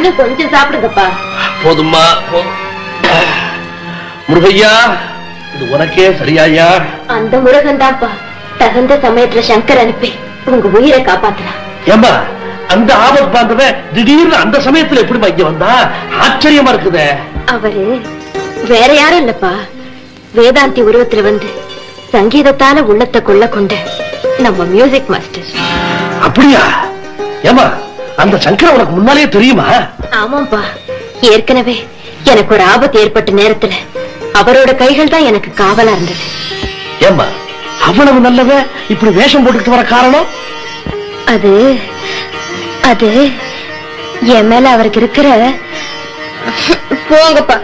இன்னும் கொஞ்சம் சாப்பிடுங்கப்பா. போதுமா? முருகையா, இது உனக்கே சரியாயா? அந்த முருகன் தான்ப்பா தகுந்த சமயத்துல சங்கர் அனுப்பி உங்க உயிரை காப்பாத்தலாம். ஏம்பா, அந்த ஆபத் பாந்தவன் திடீர்னு அந்த சமயத்துல எப்படி இங்க வந்தா? ஆச்சரியமா இருக்குதே. அவரு வேற யாரும் இல்லப்பா, வேதாந்தி உருவத்துல வந்து சங்கீதத்தால உள்ளத்தை கொள்ள கொண்ட நம்ம மியூசிக் மாஸ்டர். அப்படியா? ஏமா, அந்த சங்கர் உனக்கு முன்னாலே தெரியுமா? ஆமாப்பா, ஏற்கனவே எனக்கு ஒரு ஆபத்து ஏற்பட்ட நேரத்துல அவரோட கைகள் தான் எனக்கு காவலா இருந்தது. ஏமா, அவ்வளவு நல்லவ இப்படி வேஷம் போட்டுக்கிட்டு வர காரணம்? அது அது என் மேல அவருக்கு இருக்கிற... போங்கப்பா.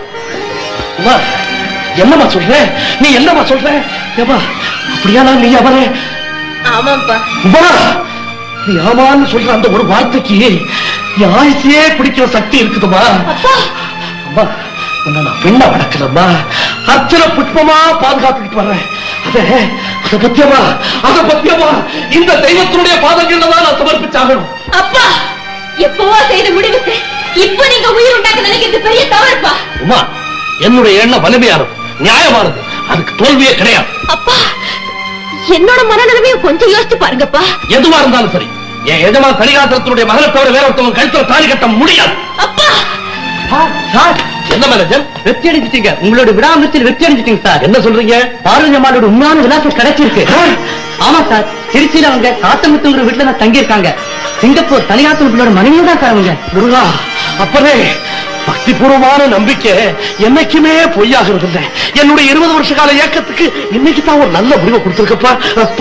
என்னமா சொல்ற நீ? என்னமா சொல்ற? ஏமா, அப்படியானா நீ அவரே? ஆமாப்பா. நீ ஆமான்னு சொல்ற அந்த ஒரு வார்த்தைக்கு யாரையே பிடிக்கிற சக்தி இருக்குதுமா? அம்மா, நான் பெண்ண வளர்க்கலம்மா, அர்ச்சனை புஷ்பமா பாதுகாத்துக்கிட்டு வர்றேன். அத பத்தியமா இந்த தெய்வத்தினுடைய பாதங்கள்ல தான் நான் சமர்ப்பிச்சாகணும். அப்பா, எப்பவோ செய்த முடிவுக்கு இப்ப நீங்க உயிர் உண்டாக்க நினைக்கிறது பெரிய தவறுப்பா. அம்மா, என்னுடைய எண்ணம் வலிமையானது, நியாயமானது, அதுக்கு தோல்வியே கிடையாது. அப்பா, என்னோட மனநிலைமையும் கொஞ்சம் யோசிச்சு பாருங்கப்பா. எதுவா இருந்தாலும் சரி, என் எஜமான் கலிகாத்திரத்தினுடைய மகளை தவிர வேற ஒருத்தவங்க கழுத்துல தாலி கட்ட முடியாது. அப்பா, என்ன மேனேஜர், வெற்றி அடைஞ்சிட்டீங்க. உங்களோட விடாமுயற்சியில் வெற்றி அடைஞ்சிட்டீங்க சார். என்ன சொல்றீங்க? பார்வதி அம்மாவோட உண்மையான விலாசம் கிடைச்சிருக்கு. ஆமா சார், திருச்சியில அவங்க காத்தமுத்துங்கிற வீட்டுல தான் தங்கி இருக்காங்க. சிங்கப்பூர் தனியாத்தூர்களோட மனைவியும் தான் சார் அவங்க. முருகா, அப்பவே பக்தி பூர்வமான நம்பிக்கை என்னைக்குமே பொய்யாகிறது இல்லை. என்னுடைய 20 வருஷ கால இயக்கத்துக்கு இன்னைக்கு தான் ஒரு நல்ல முடிவை கொடுத்திருக்கப்பா.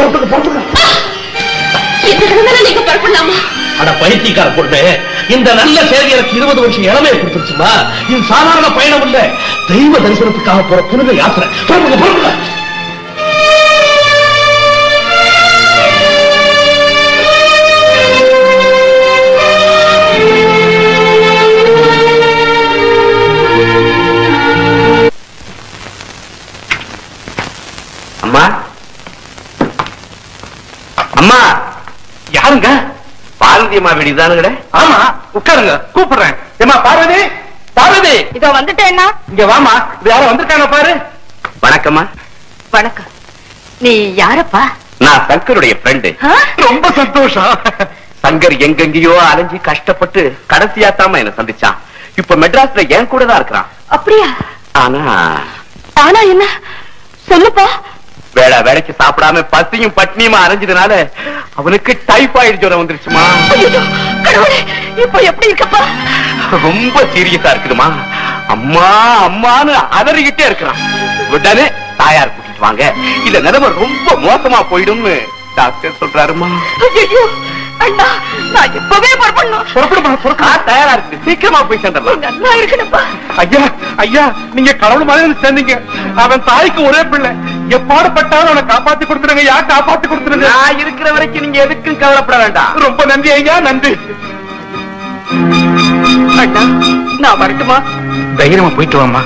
நீங்க பரப்பலாமா? அட பைத்தியக்கார பொண்ணு, இந்த நல்ல செய்தி எனக்கு 20 வருஷம் இளமையை கொடுத்துருச்சுமா. இது சாதாரண பயணம் இல்ல, தெய்வ தரிசனத்துக்காக போற புனித யாத்திரை. புறப்படுங்க. அம்மா, அம்மா, யாருங்க? பார்வதி அம்மா வீடு தானுங்கட? ஆமா, உட்காருங்க, கூப்பிடுறேன். ஏமா பார்வதி, பார்வதி, இதோ வந்துட்டேன்னா. இங்க வாமா, யார வந்திருக்காங்க பாரு. வணக்கம்மா. வணக்கம். நீ யாரப்பா? நான் சங்கருடைய ஃப்ரெண்டு. ரொம்ப சந்தோஷம். சங்கர் எங்கெங்கயோ அலைஞ்சி கஷ்டப்பட்டு கடைசியாத்தாம என்ன சந்திச்சான். இப்ப மெட்ராஸ்ல என் கூட தான் இருக்கிறான். அப்படியா? ஆனா என்ன சொல்லுப்பா. வேலைக்கு சாப்பிடாம பசியும் பட்னியுமா அரைஞ்சதுனால அவனுக்கு டைபாய்டு ஜுரம் வந்துருச்சுமா. இப்ப எப்படி இருக்கப்பா? ரொம்ப சீரியஸா இருக்குதுமா. அம்மா அம்மான்னு அதறிக்கிட்டே இருக்கிறான். உடனே தாயார் கூட்டிட்டு வாங்க, இல்ல நிலைமை ரொம்ப மோசமா போயிடும்னு டாக்டர் சொல்றாருமா. அண்ணா, நான் இப்பவே புறப்படணும். தயாரா இருக்கு, சீக்கிரமா போய் சேர்ந்துடலாம். நல்லா இருக்கணும்ப்பா. ஐயா ஐயா, நீங்க கடவுள் மாதிரி சேர்ந்தீங்க. அவன் தாய்க்கு ஒரே பிள்ளை. எப்பாடுபட்டாலும் அவனை காப்பாத்தி கொடுத்துருங்க. யார் காப்பாத்தி கொடுத்துருங்க? நான் இருக்கிற வரைக்கும் நீங்க எதுக்கும் கவலைப்பட வேண்டாம். ரொம்ப நன்றி ஐயா, நன்றி. அண்ணா, நான் வரட்டுமா? தைரியமா போயிட்டு வாமா.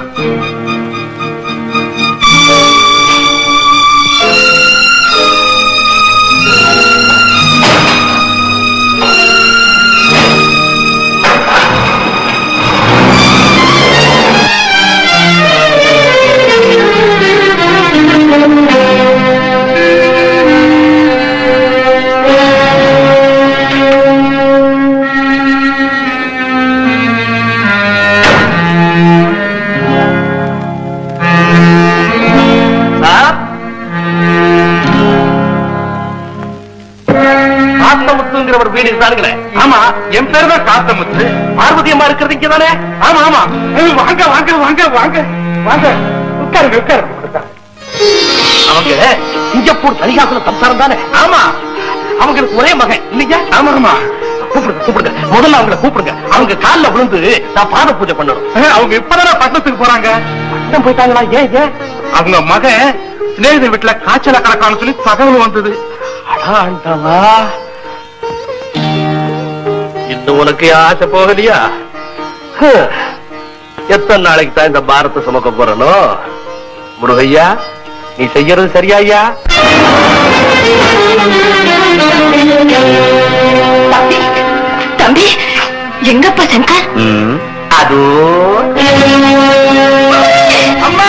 வீடு தானுங்களே? ஆமா, என் பேரு தான் காத்தமுத்து. பார்வதி அம்மா இருக்கிறது இங்க தானே? ஆமா ஆமா. வாங்க வாங்க வாங்க வாங்க வாங்க, உட்காருங்க உட்காருங்க. அவங்க சிங்கப்பூர் தனிகாசல சம்சாரம் தானே? ஆமா, அவங்களுக்கு ஒரே மகன் இல்லையா? ஆமா ஆமா. கூப்பிடுங்க கூப்பிடுங்க, முதல்ல அவங்களை கூப்பிடுங்க. அவங்க காலில் விழுந்து நான் பாத பூஜை பண்ணணும். அவங்க இப்பதானே பட்டணத்துக்கு போறாங்க. பட்டம் போயிட்டாங்களா? ஏன் ஏன்? அவங்க மகன் சிநேகித வீட்டுல காய்ச்சல கணக்கான சொல்லி தகவல் வந்தது. அடாண்டவா, இன்னும் உனக்கு ஆசை போகலையா? எத்தனை நாளைக்கு தான் இந்த பாரத்தை சுமக்க போறனோ? முருகையா, நீ செய்யறது சரியா? தம்பி, எங்கப்பா சங்கர்? அதோ அம்மா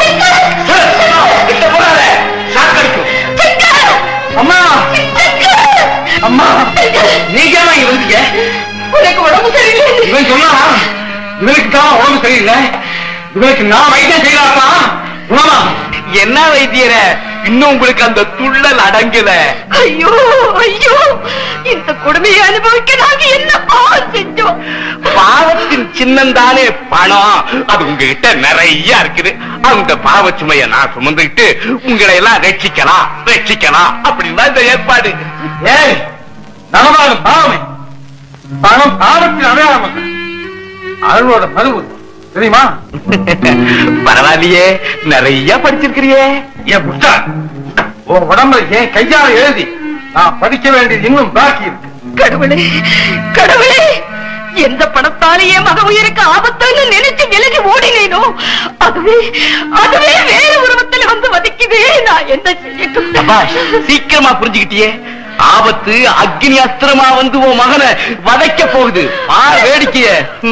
அம்மா அம்மா நீங்க இருந்தீங்க. உனக்கு உடம்பு சரியில்லை. இவன் சொன்னா இவனுக்கு தான் உடம்பு சரியில்லை. இவனுக்கு நான் வைத்தியம் செய்யலாமா? என்ன வைத்தியர இன்னும் உங்களுக்கு அந்த துள்ளல் அடங்கல? ஐயோ ஐயோ, இந்த கொடுமையை அனுபவிக்க நாங்க என்ன பாவம் செஞ்சோம்? பாவத்தின் சின்னம் தானே பணம். அது உங்ககிட்ட நிறைய இருக்குது. அந்த பாவ சுமைய நான் சுமந்துக்கிட்டு உங்களை எல்லாம் ரட்சிக்கலாம் அப்படின்னு தான் இந்த ஏற்பாடு. ஏய் நலவாகும் பாவமே, பணம் பாவத்தின் அடையாளம். அருளோட மறுவு தெரியுமா? பரவாயில்லையே, நிறைய படிச்சிருக்கிறியே. ஏன் புட்டா, உன் உடம்புல ஏன் கையால எழுதி நான் படிக்க வேண்டியது இன்னும் பாக்கி இருக்கு. கடவுளே கடவுளே, எந்த பணத்தாலேயே மக உயிருக்கு ஆபத்துன்னு நினைச்சு விலகி ஓடினேனோ அதுவே வேறு உருவத்தில் வந்து வதிக்குதே. நான் என்ன செய்யட்டும்? சீக்கிரமா புரிஞ்சுக்கிட்டியே, ஆபத்து அக்னி அஸ்திரமா வந்து உன் மகனை வதைக்க போகுது. வேடிக்கைய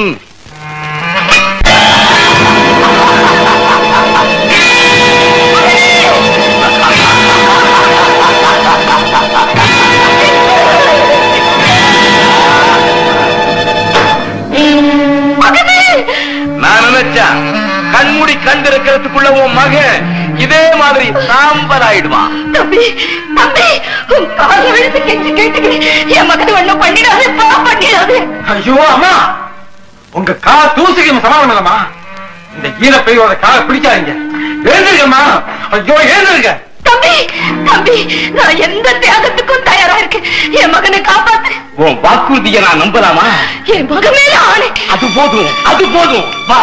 நான் நினைச்சா கண்மூடி கண்டிருக்கிறதுக்குள்ள உன் மகன் இதே மாதிரி சாம்பல் ஆயிடுவான். தம்பி தம்பி, உன் காலை விழுந்து கெஞ்சி கேட்டுக்கிறேன், என் மகன் ஒண்ணும் பண்ணிடாது. ஐயோ அம்மா, உங்க கால தூசிக்கும் சமாதானம் இல்லம்மா. இந்த ஈரப்பையோட காலை பிடிக்காதீங்க. எழுந்திருக்கம்மா. ஐயோ எழுந்திருக்க. தம்பி தம்பி, நான் எந்த தியாகத்துக்கும் தயாரா இருக்கேன். என் மகனை காப்பாத்து. உன் வாக்குறுதியை நான் நம்பலாமா? என் மகன் மேல ஆணை. அது போதும். வா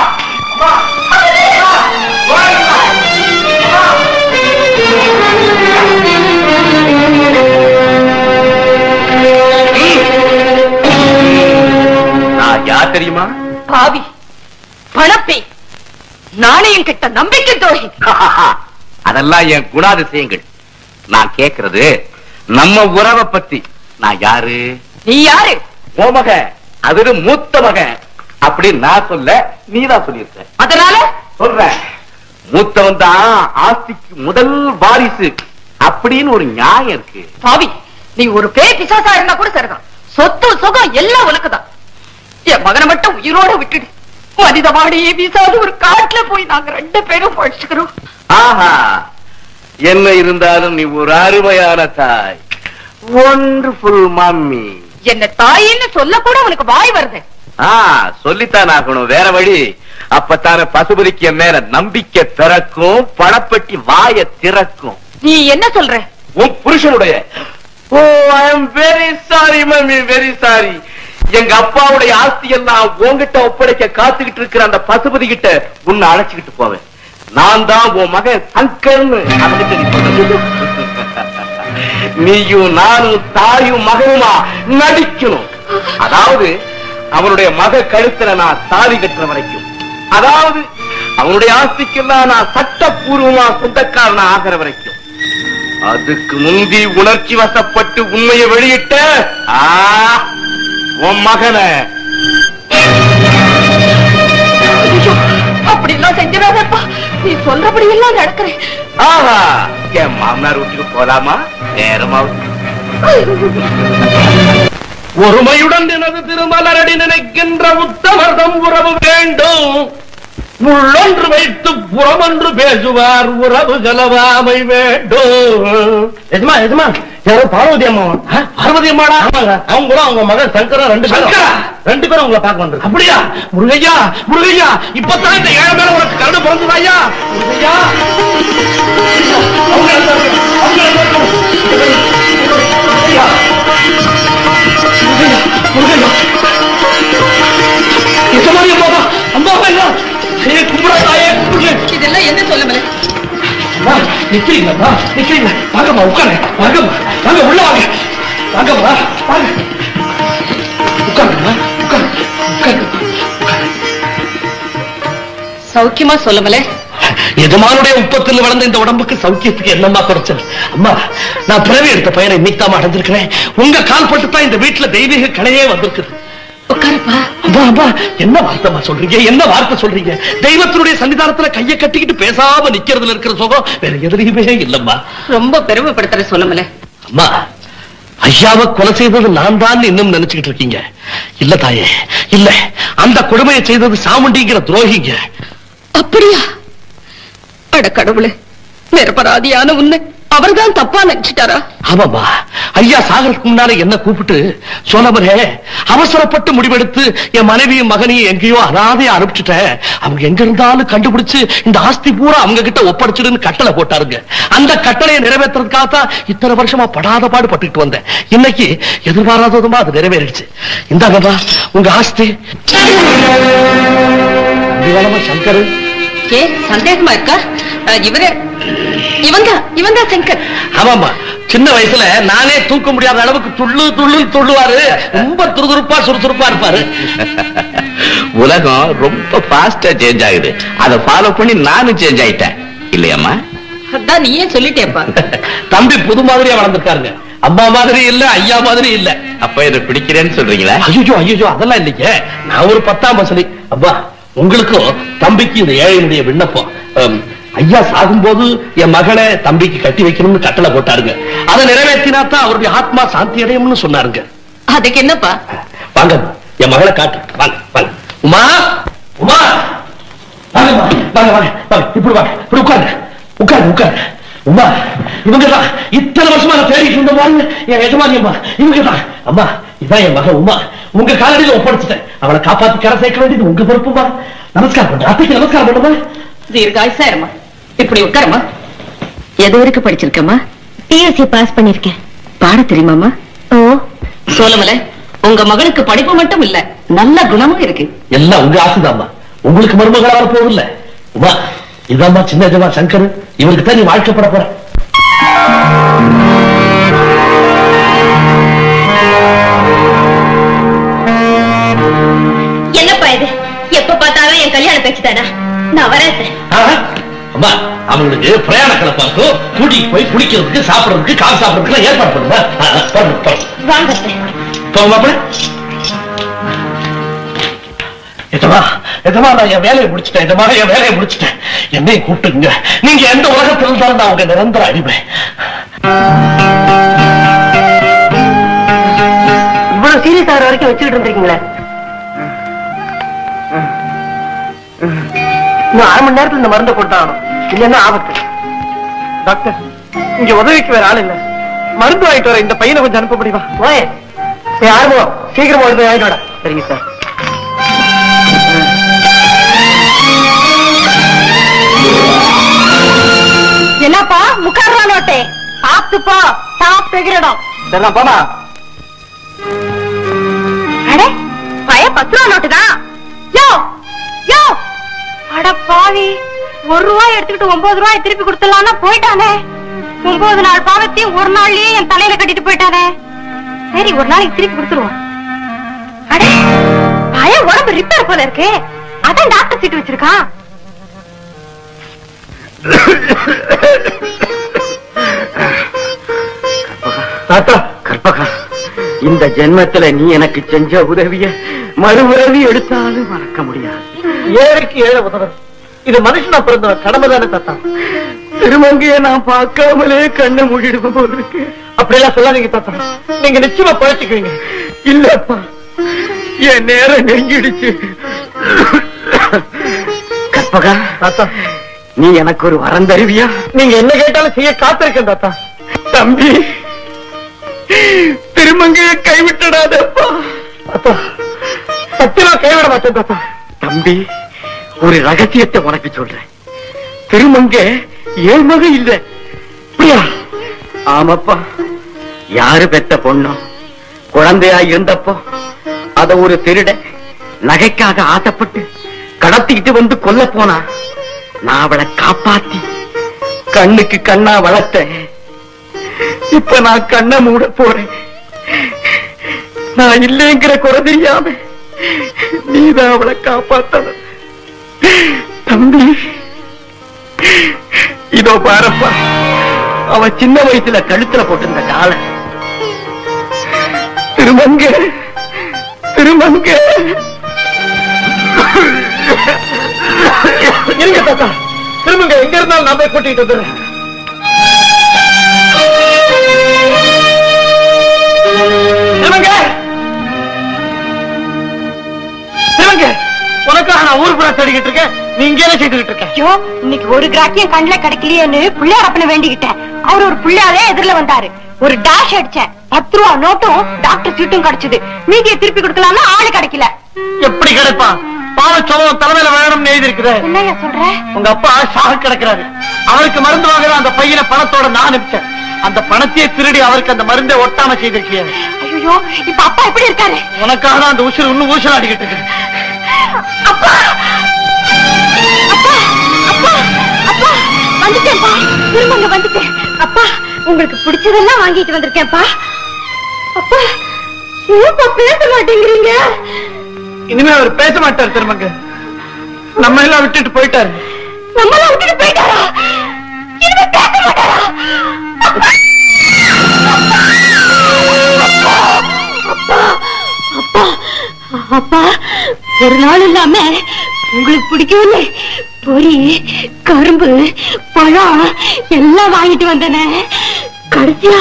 நான் யார் தெரியுமா? பாவி, பணப்பே, நாணயம் கிட்ட நம்பிக்கை துரோகி. அதெல்லாம் என் குணாதிசயங்கள். நான் கேட்கிறது நம்ம உறவை பத்தி. நான் யாரு? நீ யாரு? ஓ மகன், அது மூத்த மகன் அப்படி நான் சொல்ல, நீதான் சொல்லியிருக்க. அதனால சொல்றேன், மூத்தவன் தான் ஆஸ்திக்கு முதல் வாரிசு அப்படின்னு ஒரு நியாயம் இருக்கு. பாவி, நீ ஒரு பேய் பிசாசா இருந்தா கூட சரிதான். சொத்து சுகம் எல்லாம் உனக்குதான். என் மகனை மட்டும் உயிரோட விட்டுடு. மனிதவாடியே வீசாது ஒரு காட்டுல போய் நாங்க 2 பேரும் பழிச்சுக்கிறோம். ஆஹா, என்ன இருந்தாலும் நீ ஒரு அருமையான தாய். Wonderful mummy. என்ன தாயின்னு சொல்ல கூட உனக்கு வாய் வருது. சொல்லித்தான் ஆகணும், வேற வழி. அப்பத்தான பசுபதிக்கு என் மேல நம்பிக்கை பிறக்கும், பணப்பட்டி வாய திறக்கும். நீ என்ன சொல்ற? உன் புருஷனுடைய oh I am very sorry mummy, very sorry. எங்க அப்பாவுடைய ஆஸ்தி எல்லாம் உன்கிட்ட ஒப்படைக்க காத்துக்கிட்டு இருக்கிற அந்த பசுபதி கிட்ட உன்னை அழைச்சுக்கிட்டு போவேன். நான் தான் உன் மகன் சங்கர்னு அவனுக்கு நீயும் நானும் தாயும் மகனுமா நடிக்கணும். அதாவது அவனுடைய மக கழுத்துல நான் தாலி கட்டுற வரைக்கும், அதாவது அவனுடைய ஆஸ்திக்கெல்லாம் நான் சட்டப்பூர்வமா சொந்தக்காரனா ஆகிற வரைக்கும். அதுக்கு முந்தி உணர்ச்சி வசப்பட்டு உண்மையை வெளியிட்ட உன் மகனை அப்படி எல்லாம் செஞ்சிடாதப்பா. நீ சொல்றபடி எல்லாம் நடக்கிறேன். ஆஹா, என் மாமனார் வீட்டுக்கு போலாமா? நேரமாவது. ஒருமையுடன் எனது திருமலரடி நினைக்கின்ற உத்தமர்தம் உறவு வேண்டும். முள்ளொன்று வைத்து புறமொன்று பேசுவார், உறவு கலவாமை வேண்டும். எஜமா யாரோ பார்வதி அம்மா. பார்வதி அம்மாடா? அவங்க கூட அவங்க மகன் சங்கரா 2 பேரும் உங்களை பார்க்க வந்து. அப்படியா? முருகையா இப்பதான் இந்த 7 பேரும் உனக்கு கருணை பிறந்ததாயா? முருகையா இதெல்லாம் என்ன சொல்ல முடியல? நிக்கிறீங்களா? வாங்கம்மா, உட்காருங்க. வாங்க உள்ள வாங்க. வாங்கம்மா, வாங்க. உட்காருங்க. சௌக்கியமா சொல்லுமலே. எஜமானுடைய உப்பத்தில் வளர்ந்த இந்த உடம்புக்கு சௌக்கியத்துக்கு என்னமா குறைச்சல்? அம்மா, நான் பிறவி எடுத்த பையனை இன்னைக்கு தான் அடைஞ்சிருக்கிறேன். உங்க கால் பட்டு தான் இந்த வீட்டுல தெய்வீக கலையே வந்திருக்குது. உட்காருப்பா. அப்பா அம்மா என்ன வார்த்தைமா சொல்றீங்க, என்ன வார்த்தை சொல்றீங்க? தெய்வத்தினுடைய சன்னிதானத்துல கையை கட்டிக்கிட்டு பேசாம நிக்கிறதுல இருக்கிற சுகம் வேற எதுலையுமே இல்லம்மா. ரொம்ப பெருமைப்படுத்துற சொல்லமல. அம்மா, ஐயாவை கொலை செய்தது நான் தான் இன்னும் நினைச்சுக்கிட்டு இருக்கீங்க. இல்ல தாயே, இல்ல, அந்த கொடுமையை செய்தது சாமுண்டிங்கிற துரோகிங்க. அப்படியா? அட கடவுளே, நிரபராதியான உன்னை அவர்தான் தப்பா நினைச்சிட்டாரா? ஆமாமா, ஐயா சாகறதுக்கு முன்னால என்ன கூப்பிட்டு சோழமரே, அவசரப்பட்டு முடிவெடுத்து என் மனைவியும் மகனையும் எங்கேயோ அனாதையா அனுப்பிச்சுட்டேன், அவங்க எங்க இருந்தாலும் கண்டுபிடிச்சு இந்த ஆஸ்தி பூரா அவங்க கிட்ட ஒப்படைச்சிடுன்னு கட்டளை போட்டாருங்க. அந்த கட்டளையை நிறைவேற்றுறதுக்காகத்தான் இத்தனை வருஷமா படாத பாடு பட்டுக்கிட்டு வந்தேன். இன்னைக்கு எதிர்பாராததுமா அது நிறைவேறிடுச்சு. இந்தாங்கம்மா உங்க ஆஸ்தி. சங்கர், ஏ சந்தேகமா இருக்கா? இவங்க சங்கர். ஆமாமா, சின்ன வயசுல நானே தூக்க முடியாத அளவுக்கு துள்ளு துள்ளுவாரு. ரொம்ப துருதுருப்பா சுறுசுறுப்பா இருப்பாரு. உலகம் ரொம்ப பாஸ்டா சேஞ்ச் ஆகுது. அதை ஃபாலோ பண்ணி நானும் சேஞ்ச் ஆயிட்டேன் இல்லையாம்மா? அதான் நீயே சொல்லிட்டேப்பா. தம்பி புது மாதிரியா வளர்ந்துருக்காருங்க. அம்மா மாதிரி இல்ல, ஐயா மாதிரி இல்ல. அப்ப இதை பிடிக்கிறேன்னு சொல்றீங்களா? ஐயோ அதெல்லாம் இல்லைங்க. நான் ஒரு 10ஆம் வசதி. அப்பா, உங்களுக்கும் தம்பிக்கு இந்த ஏழையினுடைய விண்ணப்பம். ஐயா சாகும்போது என் மகளை தம்பிக்கு கட்டி வைக்கணும்னு கட்டளை போட்டாருங்க. அதை நிறைவேற்றினாத்தான் அவருடைய ஆத்மா சாந்தி அடையும்னு சொன்னாருங்க. அதுக்கு என்னப்பா? வாங்க, என் மகளை காட்டு. வாங்க வாங்க. உமா, உமா, வாங்க வாங்க வாங்க வாங்க. இப்படி வாங்க, இப்படி உட்காரு. உமா, இவங்கதான் இத்தனை வருஷமா நான் தேடிட்டு இருந்த பாருங்க, என் எஜமானி அம்மா. இவங்கதான். அம்மா, இதான் என் மகன் உமா. உங்க காலடியில ஒப்படைச்சிட்டேன். அவளை காப்பாத்தி கரை சேர்க்க வேண்டியது உங்க பொறுப்புமா. நமஸ்காரம் பண்ண, அத்தைக்கு நமஸ்காரம் பண்ணுமா. தீர்காயுசாரமா. இப்படி உட்காரமா. எது வரைக்கும் படிச்சிருக்கமா? டிஎஸ்சி பாஸ் பண்ணிருக்கேன். பாட தெரியுமாமா? ஓ, சோழமல, உங்க மகளுக்கு படிப்பு மட்டும் இல்ல, நல்ல குணமும் இருக்கு. எல்லாம் உங்க ஆசைதாம்மா. உங்களுக்கு மருமகளா வர போதில்ல. உமா, இதாம்மா சின்ன எஜமா சங்கர். இவருக்கு தான் நீ வாழ்க்கைப்பட போற. என்னப்பா இது? எப்ப பார்த்தாலும் என் கல்யாண பேச்சுதானா? நான் வரேன். அம்மா, அவங்களுக்கு பிரயாண கலப்பாக்கும் கூட்டிட்டு போய் குடிக்கிறதுக்கு, சாப்பிடறதுக்கு, காசு சாப்பிடறதுக்கு ஏற்பாடு பண்ணுங்க. வாங்க. நான் என் வேலையை முடிச்சிட்டேன். என்னையும் கூப்பிட்டுங்க. நீங்க எந்த உலகத்தில் இருந்தாலும் நான் உங்க நிரந்தர அடிமை. இவ்வளவு சீரியஸ் ஆகிற வரைக்கும் வச்சுக்கிட்டு இருந்திருக்கீங்களே. இன்னும் 1/2 மணி நேரத்துல இந்த மருந்தை போட்டாகணும், இல்லன்னா ஆபத்து. டாக்டர், இங்க உதவிக்கு வேற ஆள் இல்ல. மருந்து வாங்கிட்டு வர இந்த பையனை கொஞ்சம் அனுப்ப முடியுமா? யாருமோ சீக்கிரம் போய் வாங்கிட்டு வர. சரிங்க சார். என்னப்பா முக்காரா நோட்டே? சாப்பிட்டு போ, சாப்பிட்டு எகிரிடும். சரி போமா. அடே, பைய 10 ரூபா நோட்டு தான். யோ யோ, அட பாவி, 1 ரூபாய் எடுத்துக்கிட்டு 9 ரூபாய் திருப்பி கொடுத்துடலாம்னா போயிட்டானே. 9 நாள் பாவத்தையும் ஒரு நாள்லயே என் தலையில கட்டிட்டு போயிட்டானே. சரி, ஒரு நாளைக்கு திருப்பி கொடுத்துருவோம். அடே, பைய உடம்பு ரிப்பேர் போல இருக்கு, அதான் டாக்டர் சீட்டு வச்சிருக்கான். கற்பகா, இந்த ஜென்மத்துல நீ எனக்கு செஞ்ச உதவிய மறு உதவி எடுத்தாலும் மறக்க முடியாது. ஏழைக்கு ஏழை உதவ இது மனுஷனா பிறந்த கடமை தானே தாத்தா. திருமங்கைய நான் பார்க்காமலே கண்ணை மூடிடுவோம் போல இருக்கு. அப்படியெல்லாம் சொல்லாதீங்க தாத்தா, நீங்க நிச்சயமா பழச்சிக்குவீங்க. இல்லப்பா, என் நேரம் நெருங்கிடுச்சு. கற்பகா தாத்தா, நீ எனக்கு ஒரு வரம் தருவியா? நீங்க என்ன கேட்டாலும் செய்ய காத்திருக்கேன் தாத்தா. தம்பி, திருமங்கைய கைவிட்டுடாதப்பா. தாத்தா, சத்தியமா கைவிட மாட்டேன் தாத்தா. தம்பி, ஒரு ரகசியத்தை உனக்கு சொல்றேன். திருமங்கை ஏன் மக இல்ல. ஆமாப்பா, யாரு பெத்த பொண்ணோ குழந்தையா இருந்தப்போ அத ஒரு திருட நகைக்காக ஆசைப்பட்டு கடத்திக்கிட்டு வந்து கொல்ல போனா. நான் அவளை காப்பாத்தி கண்ணுக்கு கண்ணா வளர்த்தேன். இப்ப நான் கண்ணை மூட போறேன். நான் இல்லைங்கிற குறை தெரியாம நீதான் அவளை காப்பாத்தணும். தம்பி, இதோ பாரப்பா, அவ சின்ன வயசுல கழுத்துல போட்டிருந்த காலை. திருமங்க திருமங்க இருந்தாலும் நான் போய் கூட்டிட்டு வந்துடுறேன். உனக்காக நான் ஊர் புறா தேடிக்கிட்டு இருக்கேன். நீ இங்கே செய்துகிட்டு இருக்க. ஐயோ, இன்னைக்கு ஒரு கிராக்கியம் கண்ணுல கிடைக்கலையேன்னு பிள்ளையாரப்பனை வேண்டிக்கிட்டேன். அவர் ஒரு பிள்ளையாரே எதிரில வந்தாரு. ஒரு டாஷ் அடிச்சேன். 10 ரூபா நோட்டும் டாக்டர் சீட்டும் கிடைச்சது. மீதியை திருப்பி கொடுக்கலாம்னா ஆளு கிடைக்கல. எப்படி கிடைப்பான்? பாவச்சோளம் தலைமையில வேணும்னு எழுதி இருக்குது. என்னையா சொல்ற? உங்க அப்பா சாக கிடக்கிறாரு. அவருக்கு மருந்து வாங்குற அந்த பையனை பணத்தோட நான் அனுப்பிச்சேன். அந்த பணத்தையே திருடி அவருக்கு அந்த மருந்தை ஒட்டாம செய்திருக்கேன். ஐயோ, இப்ப அப்பா எப்படி இருக்காரு? உனக்காக தான் அந்த ஊசல் இன்னும் ஊசல் ஆடிக்கிட்டு இருக்கு. அப்பா அப்பா அப்பா அப்பா வந்துட்டேன்ப்பா. திரும்ப வந்துட்டேன். அப்பா, உங்களுக்கு பிடிச்சதெல்லாம் வாங்கிட்டு வந்திருக்கேன்ப்பா. அப்பா, ஏன்ப்பா பேச மாட்டேங்கிறீங்க? இனிமே அவர் பேச மாட்டார். திரும்பங்க நம்ம எல்லாம் விட்டுட்டு போயிட்டாரு. நம்மளாம் விட்டுட்டு போயிட்டாரா? இனிமே பேச மாட்டாரா? அப்பா அப்பா அப்பா, ஒரு நாள் இல்லாம உங்களுக்கு பிடிக்கும்னு பொரி, கரும்பு, பழம் எல்லாம் வாங்கிட்டு வந்தனே. கடைசியா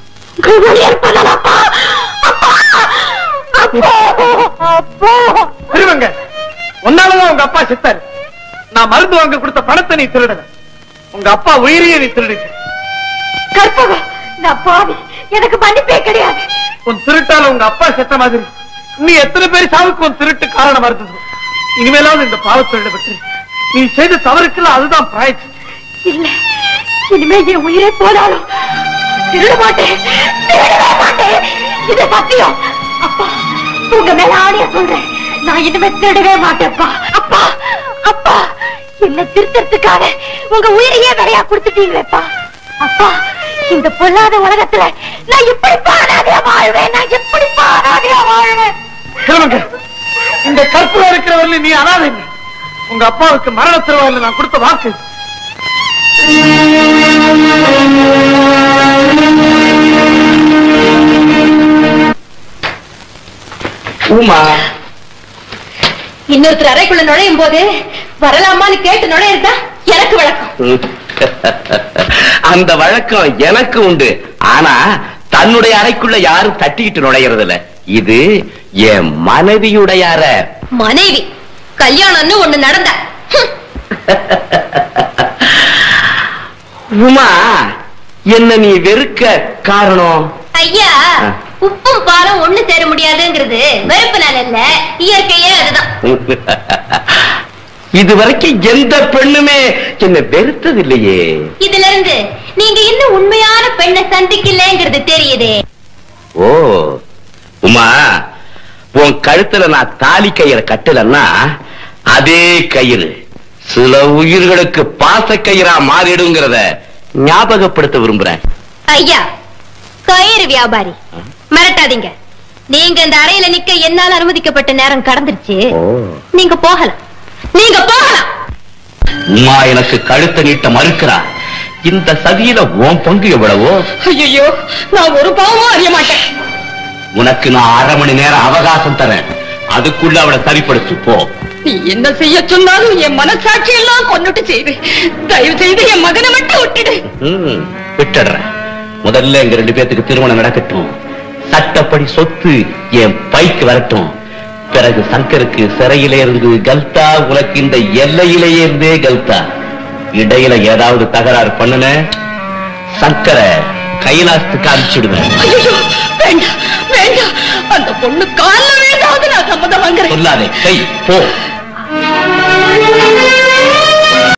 திரும்பங்க. ஒன்னாலதான் உங்க அப்பா செத்தாரு. நான் மருந்து வாங்க கொடுத்த பணத்தை நீ திருடன. உங்க அப்பா உயிரையே நீ திருடுங்க. கற்பகம், நான் பாவி, எனக்கு மன்னிப்பே கிடையாது. உன் திருட்டால உங்க அப்பா செத்த மாதிரி நீ எத்தனை பேர் சாவுக்கு உன் திருட்டு காரணமா இருந்தது. இனிமேலாவது இந்த பாவத்தை ஈடுபட்டு நீ செய்த தவறுக்குள்ள அதுதான் பிராய்ச்சி. இல்ல, இனிமே என் உயிரே போனாலும் திருட மாட்டேன், திருடவே மாட்டேன். இது சத்தியம். அப்பா, உங்க மேல ஆணைய சொல்றேன், நான் இனிமே திருடவே மாட்டேன்ப்பா. அப்பா அப்பா, என்ன திருத்தறதுக்காக உங்க உயிரையே விலையா கொடுத்துட்டீங்களேப்பா. அப்பா, இந்த பொல்லாத உலகத்துல நான் எப்படி பாராதியா வாழ்வேன்? நான் எப்படி பாராதியா வாழ்வேன்? சொல்லுங்க. இந்த கற்பூரம் இருக்கிறவர்கள நீ அனாதை. உங்க அப்பாவுக்கு மரண திருவாயில் நான் கொடுத்த வாக்கு. உமா, இன்னொருத்தர் அறைக்குள்ள நுழையும் போது வரலாமான்னு கேட்டு நுழையிருந்தா எனக்கு வழக்கம். அந்த வழக்கம் எனக்கு உண்டு. ஆனா தன்னுடைய அறைக்குள்ள யாரும் தட்டிக்கிட்டு நுழையறது இல்ல. இது என் மனைவியுடைய அறை. மனைவி கல்யாணம்னு ஒண்ணு நடந்த. உமா, என்ன நீ வெறுக்க காரணம்? ஐயா, உப்பும் பாலும் ஒண்ணு சேர முடியாதுங்கிறது வெறுப்புனால இல்ல, இயற்கையே அதுதான். இதுவரைக்கும் எந்த பெண்ணுமே என்ன வெறுத்தது இல்லையே. இதுல இருந்து நீங்க இன்னும் உண்மையான பெண்ணை சந்திக்கலங்கிறது தெரியுதே. ஓ உமா, உன் கழுத்துல நான் தாலி கயிறை கட்டலன்னா அதே கயிறு சில உயிர்களுக்கு பாச கயிறா மாறிடுங்கிறத ஞாபகப்படுத்த விரும்புறேன். ஐயா, கயிறு வியாபாரி, மிரட்டாதீங்க. நீங்க இந்த அறையில நிக்க என்னால அனுமதிக்கப்பட்ட நேரம் கடந்துருச்சு. நீங்க போகலாம், நீங்க போகலாம். உமா எனக்கு கழுத்தை நீட்ட மறுக்கிறா. இந்த சதியில உன் பங்கு எவ்வளவோ? ஐயோ, நான் ஒரு பாவமும் அறிய மாட்டேன். உனக்கு நான் 1/2 மணி நேரம் அவகாசம் தரேன். அதுக்குள்ள அவளை சரிப்படுத்து போ. நீ என்ன செய்ய சொன்னாலும் என் மனசாட்சி எல்லாம் கொண்டுட்டு செய்து, தயவு செய்து என் மகனை மட்டும் விட்டுடு. விட்டுடுறேன். முதல்ல எங்க 2 பேத்துக்கு திருமணம் நடக்கட்டும். சட்டப்படி சொத்து என் பைக்கு வரட்டும். பிறகு சங்கருக்கு சிறையிலே இருந்து கல்தா, உனக்கு இந்த எல்லையிலேயே இருந்தே கல்தா. இடையில ஏதாவது தகராறு பண்ணுன சங்கர கைலாசத்துக்கு அனுப்பிச்சுடுவேன். ஐயோ, வேண்டாம் வேண்டாம், அந்த பொண்ணு கால வேண்டாவது நான் சம்மதம் வாங்குறேன். சொல்லாதே, போ.